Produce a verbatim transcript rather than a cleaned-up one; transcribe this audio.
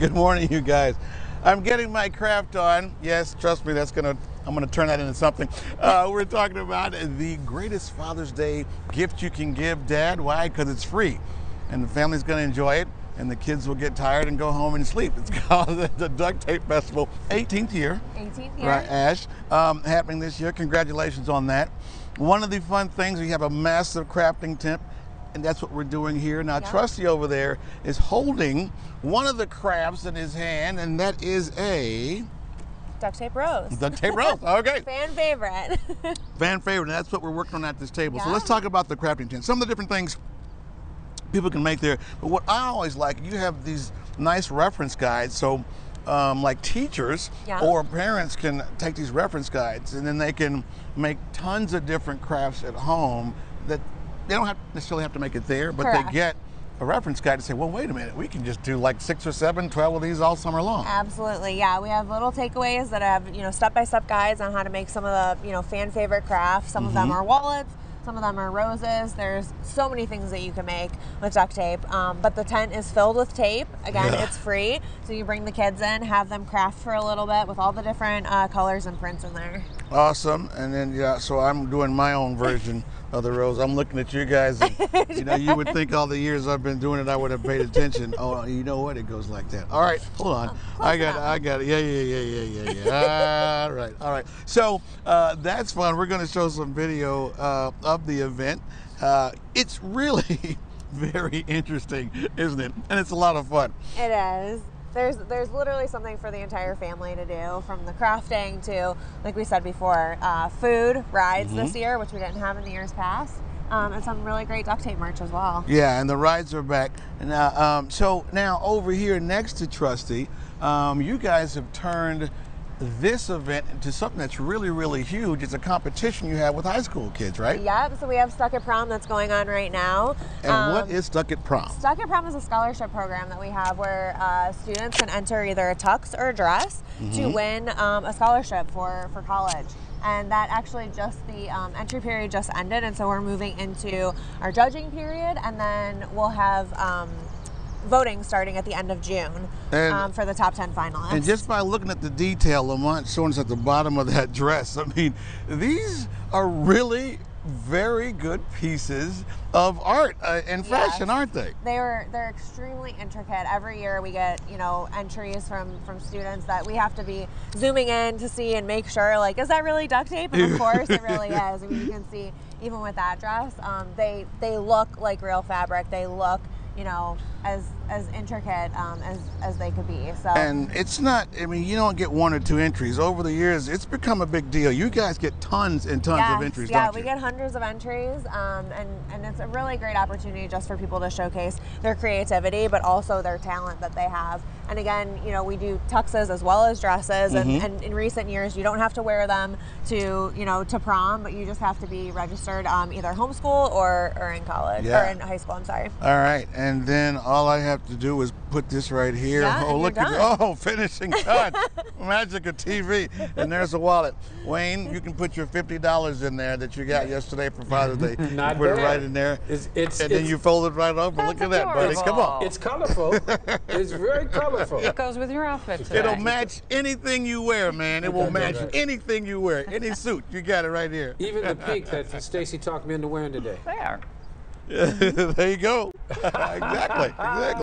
Good morning, you guys. I'm getting my craft on. Yes, trust me, that's gonna. I'm gonna turn that into something. Uh, we're talking about the greatest Father's Day gift you can give Dad. Why? Because it's free, and the family's gonna enjoy it, and the kids will get tired and go home and sleep. It's called the Duct Tape Festival, eighteenth year. eighteenth year. Right, Ash, um, happening this year. Congratulations on that. One of the fun things, we have a massive crafting tent. And that's what we're doing here. Now, yeah. Trusty over there is holding one of the crafts in his hand, and that is a... Duct tape rose. Duct tape rose, okay. Fan favorite. Fan favorite, and that's what we're working on at this table. Yeah. So let's talk about the crafting tent. Some of the different things people can make there. But what I always like, you have these nice reference guides. So um, like teachers yeah. or parents can take these reference guides, and then they can make tons of different crafts at home that they don't have necessarily have to make it there, but Correct. They get a reference guide to say, well, wait a minute, we can just do like six or seven, twelve of these all summer long. Absolutely, yeah. We have little takeaways that have, you know, step-by-step guides on how to make some of the, you know, fan favorite crafts. Some mm-hmm. of them are wallets, some of them are roses. There's so many things that you can make with duct tape. Um, but the tent is filled with tape. Again, yeah. it's free. So you bring the kids in, have them craft for a little bit with all the different uh, colors and prints in there. Awesome. And then, yeah, so I'm doing my own version of the rose. I'm looking at you guys, and, you know, you would think all the years I've been doing it, I would have paid attention. Oh, you know what? It goes like that. All right, hold on. Oh, I got it. I got it. Yeah, yeah, yeah, yeah, yeah, yeah. All right, all right. So uh, that's fun. We're going to show some video uh, of the event. Uh, it's really very interesting, isn't it? And it's a lot of fun. It is. There's there's literally something for the entire family to do, from the crafting to, like we said before, uh, food, rides mm-hmm. this year, which we didn't have in the years past, um, and some really great duct tape merch as well. Yeah, and the rides are back. And, uh, um, so now over here next to Trusty, um, you guys have turned this event into something that's really, really huge. It's a competition you have with high school kids, right? Yep, so we have Stuck at Prom that's going on right now. And um, what is Stuck at Prom? Stuck at Prom is a scholarship program that we have where uh, students can enter either a tux or a dress mm-hmm. to win um, a scholarship for, for college. And that actually just, the um, entry period just ended, and so we're moving into our judging period, and then we'll have um, voting starting at the end of June and, um, for the top ten finalists. And just by looking at the detail, Lamont showing us at the bottom of that dress, I mean, these are really very good pieces of art uh, and fashion, yes. aren't they? They were, they're extremely intricate. Every year we get, you know, entries from, from students that we have to be zooming in to see and make sure, like, is that really duct tape? And of course it really is. I mean, you can see, even with that dress, um, they, they look like real fabric. They look, you know, as as intricate um, as as they could be. So. And it's not. I mean, you don't get one or two entries. Over the years, it's become a big deal. You guys get tons and tons yes, of entries, yeah, don't you? we get hundreds of entries, um, and and it's a really great opportunity just for people to showcase their creativity, but also their talent that they have. And again, you know, we do tuxes as well as dresses, and, mm-hmm. and in recent years, you don't have to wear them to, you know, to prom, but you just have to be registered um, either homeschool or or in college yeah. or in high school. I'm sorry. All right, and then all I have to do is put this right here. Yeah, oh, look done. at oh, finishing touch, magic of T V, and there's a wallet. Wayne, you can put your fifty dollars in there that you got yesterday for Father's Day. Not you put bad. it right in there, it's, it's, and it's, then you fold it right over. Look at that, buddy. Come on. It's colorful. It's very colorful. It goes with your outfit today. It'll match anything you wear, man. It will match anything you wear. Any suit, you got it right here. Even the pink that Stacy talked me into wearing today. There. There you go. Exactly. Exactly.